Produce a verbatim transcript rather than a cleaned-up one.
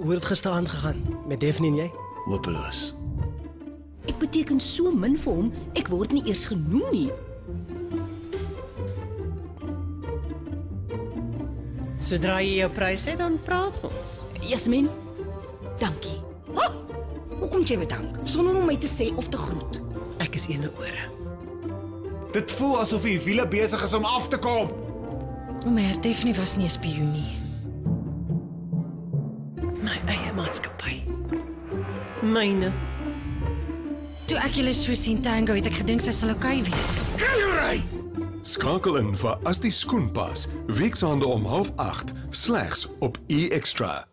Hoe het dit gister aangegaan? Met Daphne en jy? Hopeloos. Ek beteken so min vir hom, ek word nie eers genoem nie. Sodra jy jou prys het, dan praat ons. Jasmin, dankie. Ha! Hoekom jy bedank? Sonder om my te sê of te groet. Ek is ene ore. Dit voel asof die wiele besig is om af te kom. Maar Daphne was nie 'n spioen nie. My eie maatskappy. Myne. Toe ek julle so sien tango, het ek gedink sy sal oukei wees. Killery! Skakel in vir As die skoen pas, weeksaande om half agt, slegs op E-Extra.